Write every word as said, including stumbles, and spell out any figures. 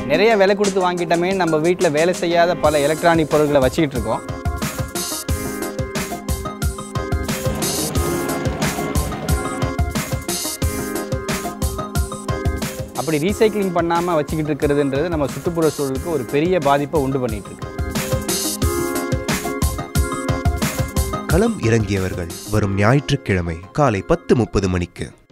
நிறைய விலை கொடுத்து வாங்கிட்டோமே நம்ம வீட்டில் வேலை செய்யாத பல எலக்ட்ரானிக் பொருட்களை வச்சுக்கிட்டு இருக்கோம். அப்படி ரீசைக்ளிங் பண்ணாமல் வச்சுக்கிட்டு இருக்கிறதுன்றது நம்ம சுற்றுப்புற சூழலுக்கு ஒரு பெரிய பாதிப்பை உண்டு பண்ணிட்டு இருக்கு. களம் இறங்கியவர்கள் வரும் ஞாயிற்றுக்கிழமை காலை பத்து முப்பது மணிக்கு.